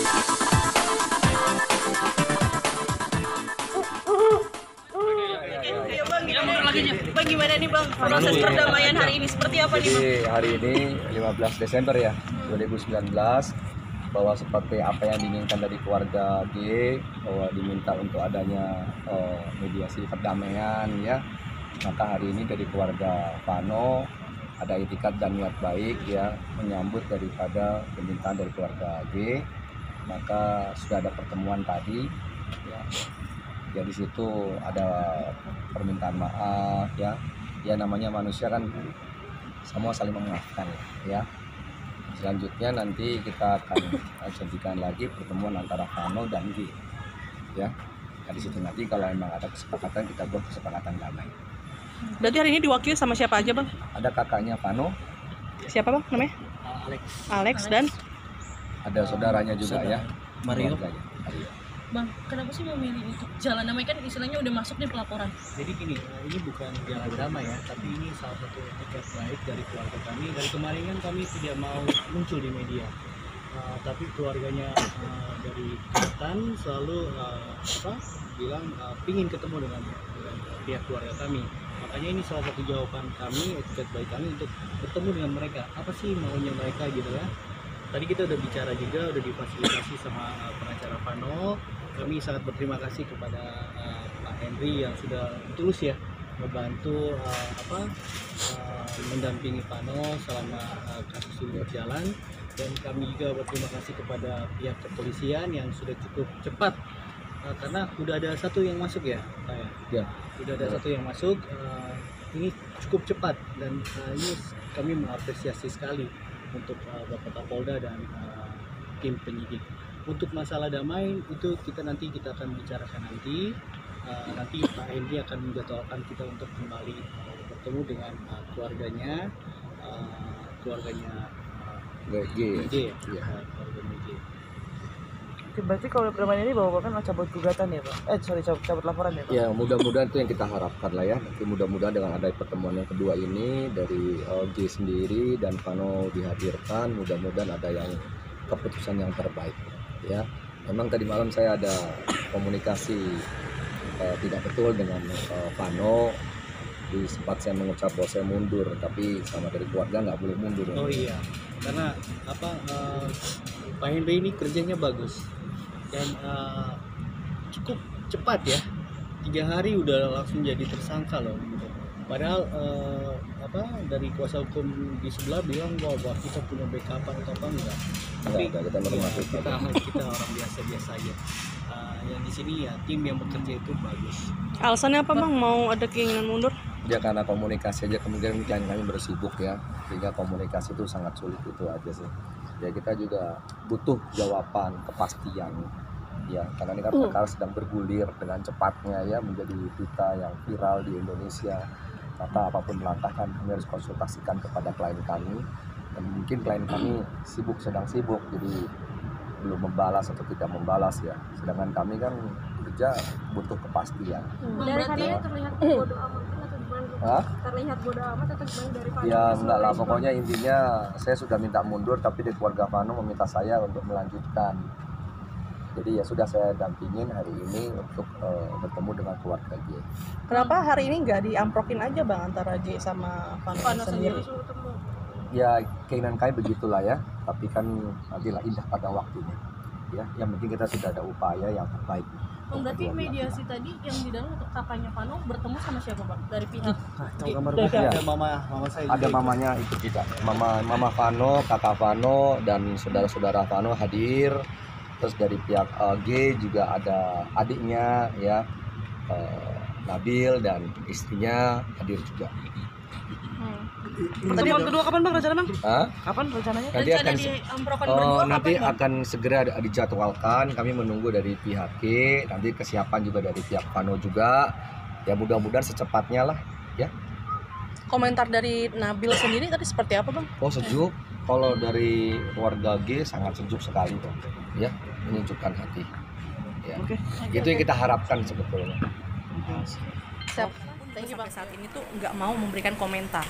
Ya Bang, kita mundur lagi aja. Bang, gimana nih Bang proses perdamaian hari ini? Seperti apa nih Bang? Jadi hari ini 15 Desember ya 2019, bahwa seperti apa yang diinginkan dari keluarga G, bahwa diminta untuk adanya mediasi perdamaian ya. Maka hari ini dari keluarga Vano ada itikat dan niat baik ya menyambut daripada permintaan dari keluarga G. Maka sudah ada pertemuan tadi ya. Ya di situ ada permintaan maaf ya. Ya namanya manusia kan semua saling memaafkan ya. Selanjutnya nanti kita akan janjikan lagi pertemuan antara Vano dan G ya. Nah, di situ nanti kalau memang ada kesepakatan kita buat kesepakatan damai. Berarti hari ini diwakili sama siapa aja Bang? Ada kakaknya Vano, Siapa Bang namanya? Alex dan ada saudaranya juga ya, Mario. keluarganya. Mario. Bang, kenapa sih memilih untuk jalan damai, kan istilahnya udah masuk nih pelaporan? Jadi gini, ini bukan jalan damai ya, tapi ini salah satu etikat baik dari keluarga kami. Dari kemarin kan kami tidak mau muncul di media, tapi keluarganya dari Katan selalu bilang pingin ketemu dengan pihak keluarga kami. Makanya ini salah satu jawaban kami, etikat baik kami untuk bertemu dengan mereka. Apa sih maunya mereka gitu ya? Tadi kita udah bicara juga, udah difasilitasi sama pengacara Vano. Kami sangat berterima kasih kepada Pak Henry yang sudah tulus ya membantu mendampingi Vano selama kasus ini berjalan, dan kami juga berterima kasih kepada pihak kepolisian yang sudah cukup cepat karena udah ada satu yang masuk ya Pak ya. Udah ada satu yang masuk, ini cukup cepat dan ini kami mengapresiasi sekali untuk Bapak Kapolda dan tim penyidik. Untuk masalah damai itu kita akan bicarakan nanti. Nanti Pak Hendy akan menjadwalkan kita untuk kembali bertemu dengan keluarganya G. G. Iya. Keluarganya G. berarti kalau perdamaian ini bawa kan cabut gugatan ya Pak? Cabut laporan ya Pak? Ya mudah-mudahan itu yang kita harapkan lah ya. Nanti mudah-mudahan dengan ada pertemuan yang kedua ini dari G sendiri dan Vano dihadirkan, mudah-mudahan ada yang keputusan yang terbaik ya. Memang tadi malam saya ada komunikasi tidak betul dengan Vano. Di sempat saya mengucap bahwa saya mundur, tapi sama dari keluarga nggak boleh mundur. Oh iya, karena Pak Henry ini kerjanya bagus dan cukup cepat ya, 3 hari udah langsung jadi tersangka loh gitu. Padahal dari kuasa hukum di sebelah bilang bahwa kita punya backupan atau apa enggak, tapi kita normatif, kita orang biasa aja. Yang di sini ya tim yang bekerja itu bagus. Alasannya apa Bang mau ada keinginan mundur? Ya karena komunikasi aja, kemudian klien kami bersibuk ya, sehingga komunikasi itu sangat sulit, itu aja sih. Ya kita juga butuh jawaban, kepastian ya, karena ini kan perkara sedang bergulir dengan cepatnya ya, menjadi berita yang viral di Indonesia. Maka apapun langkah kan kami harus konsultasikan kepada klien kami, dan mungkin klien kami sedang sibuk, jadi belum membalas atau tidak membalas ya. Sedangkan kami kan kerja butuh kepastian. Berarti terlihat bodoh amat atau gimana? Terlihat bodoh amat atau gimana dari Vano? Ya enggak lah, pokoknya intinya saya sudah minta mundur, tapi dari keluarga Vano meminta saya untuk melanjutkan. Jadi ya sudah, saya dampingin hari ini untuk bertemu dengan keluarga J. Kenapa hari ini nggak diamprokin aja Bang antara J sama Vano sendiri? Ya keinginan kami begitulah ya, tapi kan nantilah indah pada waktunya ya. Yang penting kita sudah ada upaya yang terbaik. Berarti mediasi tadi yang di dalam untuk kakaknya Vano bertemu sama siapa Bang? Dari pihak Ya. Ada mama saya. Ada mamanya itu juga, mama Vano, kakak Vano dan saudara-saudara Vano hadir. Terus dari pihak G juga ada adiknya ya, Nabil dan istrinya hadir juga. Pertemuan kedua kapan Bang rencana Bang? Kapan rencananya? Nanti akan nanti kapan, akan segera dijadwalkan. Kami menunggu dari pihak G, nanti kesiapan juga dari pihak Vano juga. Ya mudah-mudahan secepatnya lah ya. Komentar dari Nabil sendiri tadi seperti apa Bang? Oh sejuk. Kalau dari keluarga G sangat sejuk sekali kok. Ya, menyejukkan hati. Ya. Itu yang kita harapkan sebetulnya. Sampai saat ini tuh nggak mau memberikan komentar.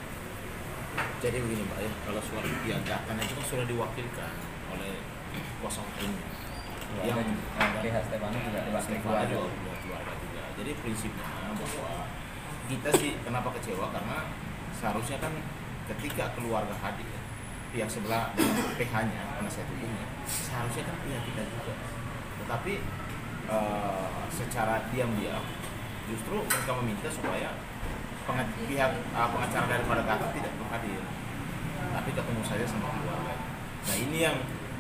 Jadi begini Pak ya, kalau suara diadakan itu kan sudah diwakilkan oleh kuasa kosong ini. Yang pihak Stefano juga diwakili keluarga. Keluarga juga. Jadi prinsipnya bahwa kita sih kenapa kecewa karena seharusnya kan ketika keluarga hadir, pihak sebelah dengan PH-nya, penasihat hukumnya, seharusnya kan pihak kita juga. Tetapi secara diam-diam justru mereka meminta supaya pihak pengacara daripada Gatot tidak perlu hadir, tapi ketemu saja sama keluarga. Nah ini yang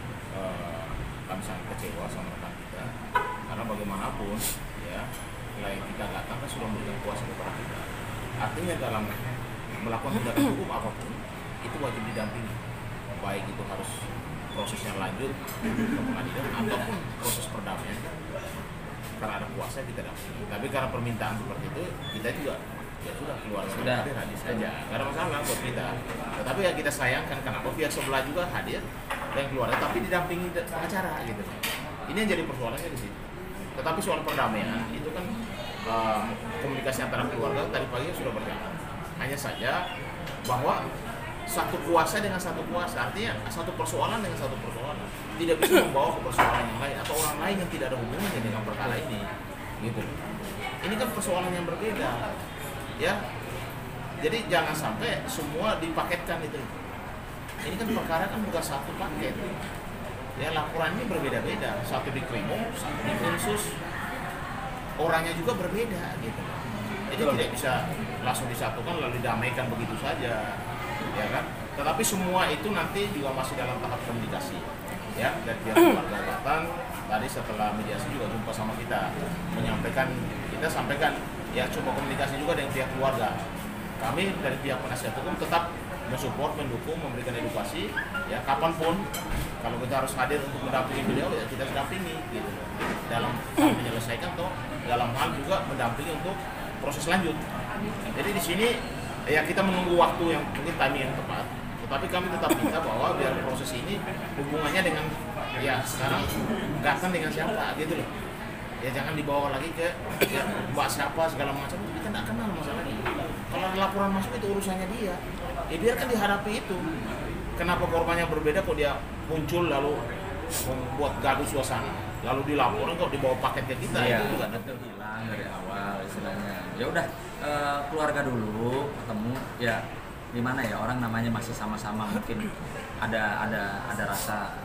kami sangat kecewa sama rekan kita, karena bagaimanapun ya klien kita datang kan sudah memberikan kuasa kepada kita. Artinya dalam melakukan tindakan hukum apapun itu wajib didampingi, baik itu harus prosesnya lanjut ke pengadilan ataupun proses perdamaian. Karena ada kuasa kita dampingi. Tapi karena permintaan seperti itu kita juga ya sudah keluar hadir saja. Karena masalah buat kita. Tetapi yang kita sayangkan kenapa pihak sebelah juga hadir dan keluar, tapi didampingi pengacara gitu. Ini yang jadi persoalannya di situ. Tetapi soal perdamaian itu kan komunikasi antara keluarga tadi pagi sudah berjalan. Hanya saja bahwa satu kuasa dengan satu kuasa, artinya satu persoalan dengan satu persoalan tidak bisa membawa ke persoalan yang lain atau orang lain yang tidak ada hubungannya dengan perkara ini, gitu. Ini kan persoalan yang berbeda, ya. Jadi jangan sampai semua dipaketkan itu. Ini kan perkara kan bukan satu paket. Ya laporan ini berbeda-beda, satu di Krimum, satu di Krimsus, orangnya juga berbeda, gitu. Jadi tidak bisa langsung disatukan lalu didamaikan begitu saja. Ya kan, tetapi semua itu nanti juga masih dalam tahap komunikasi, ya. Dan pihak keluarga datang tadi setelah mediasi juga jumpa sama kita, menyampaikan, kita sampaikan ya coba komunikasi juga dengan pihak keluarga. Kami dari pihak penasihat hukum tetap mensupport, mendukung, memberikan edukasi, ya kapanpun kalau kita harus hadir untuk mendampingi beliau ya kita dampingi, gitu. Dalam hal menyelesaikan atau dalam hal juga mendampingi untuk proses lanjut. Jadi di sini ya kita menunggu waktu yang mungkin timing yang tepat, tetapi kami tetap minta bahwa biar proses ini hubungannya dengan ya sekarang Gatot dengan siapa gitu loh, ya jangan dibawa lagi ke ya, mbak siapa segala macam, kita nggak kenal masalahnya. Kalau ada laporan masuk itu urusannya dia, ya biarkan dihadapi itu. Kenapa korbannya berbeda kok dia muncul lalu membuat gaduh suasana, lalu dilaporin kok dibawa paket ke kita, Iya, itu kan betul, hilang dari awal istilahnya. Ya udah keluarga dulu ketemu ya gimana ya, orang namanya masih sama-sama mungkin ada rasa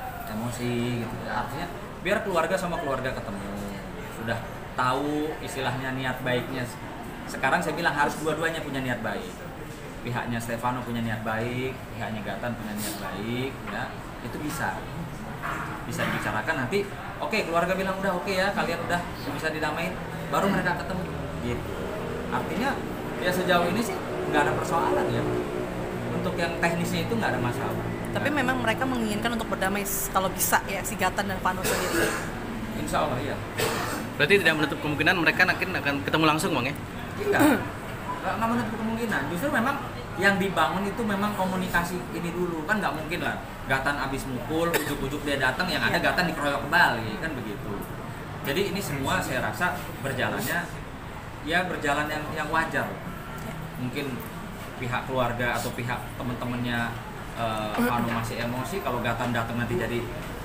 emosi gitu ya. Artinya biar keluarga sama keluarga ketemu, sudah tahu istilahnya niat baiknya. Sekarang saya bilang harus dua-duanya punya niat baik. Pihaknya Stefano punya niat baik, pihaknya Gatot punya niat baik, ya itu bisa dibicarakan nanti. Oke, keluarga bilang udah oke ya, kalian udah bisa didamain, baru mereka ketemu gitu. Artinya ya sejauh ini sih nggak ada persoalan ya. Untuk yang teknisnya itu nggak ada masalah. Tapi memang mereka menginginkan untuk berdamai kalau bisa ya, si Gatot dan Vano sendiri. Insya Allah iya. Berarti tidak menutup kemungkinan mereka akan ketemu langsung, Bang ya? Iya, nggak menutup kemungkinan. Justru memang yang dibangun itu memang komunikasi ini dulu. Kan nggak mungkin lah Gatot abis mukul, ujuk-ujuk dia datang, yang ada Gatot dikeroyok kembali, kan begitu. Jadi ini semua saya rasa berjalannya ya berjalan yang wajar. Mungkin pihak keluarga atau pihak teman-temannya Vano masih emosi, kalau Gatot datang nanti jadi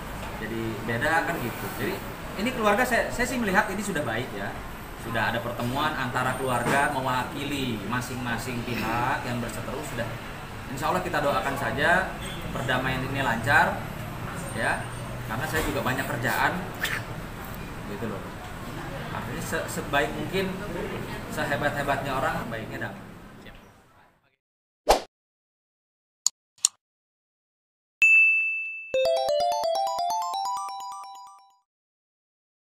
beda kan gitu. Jadi ini keluarga saya sih melihat ini sudah baik ya. Sudah ada pertemuan antara keluarga mewakili masing-masing pihak yang berseteru sudah. Insya Allah kita doakan saja perdamaian ini lancar ya, karena saya juga banyak kerjaan gitu loh. Artinya sebaik mungkin, sehebat-hebatnya orang baiknya damai.